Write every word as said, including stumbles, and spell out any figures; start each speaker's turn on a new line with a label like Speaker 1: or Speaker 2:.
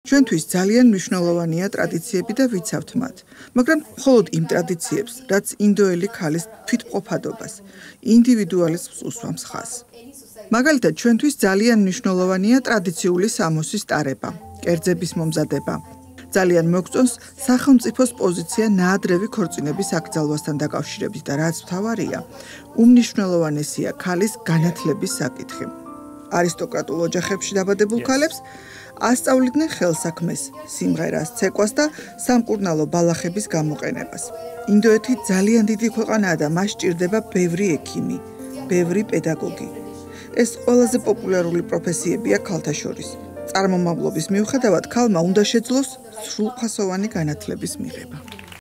Speaker 1: ჩვენთვის ძალიან მნიშვნელოვანია ტრადიციები და ვიცავთ მათ, მაგრამ მხოლოდ იმ ტრადიციებს, რაც ინდოელი ქალის თვითმყოფადობას, ინდივიდუალიზმს უსვამს ხაზს. მაგალითად, ჩვენთვის ძალიან მნიშვნელოვანია ტრადიციული სამოსის ტარება, კერძების მომზადება. ძალიან მოგწონს სახელმწიფოს პოზიცია ნაადრევი ქორწინების აკრძალვასთან დაკავშირებით და რაც მთავარია, უმნიშვნელოვანესია ქალის განათლების საკითხი. არისტოკრატულ ოჯახებში დაბადებულ ქალებს ასწავლიდნენ ხელსაქმეს, სიმღერას, ცეკვას და სამკურნალო ბალახების გამოყენებას. ინდოეთი ძალიან დიდი ქვეყანაა და მას სჭირდება ბევრი ექიმი, ბევრი პედაგოგი. ეს ყველაზე პოპულარული პროფესიებია ქალთა შორის. წარმომავლობის მიუხედავად, ქალმა უნდა შეძლოს სრულფასოვანი განათლების მიღება.